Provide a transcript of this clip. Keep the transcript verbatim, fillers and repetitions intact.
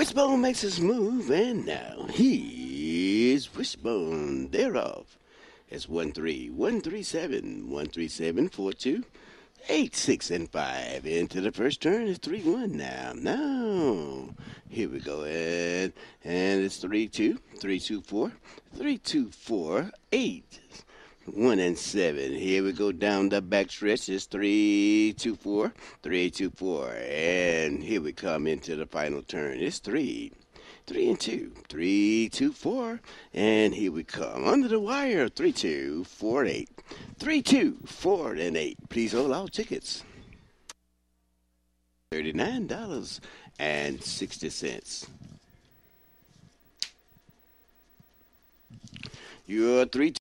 Wishbone makes us move, and now here's Wishbone thereof. It's one three one three seven one three seven four two eight six and five. Into the first turn is three one now. Now here we go, and and it's three two three two four three two four eight. One and seven. Here we go down the back stretch. It's three, two, four, three, two, four, and here we come into the final turn. It's three, three and two, three, two, four, and here we come under the wire. Three, two, four, eight, three, two, four, and eight. Please hold our tickets. Thirty-nine dollars and sixty cents. Your three.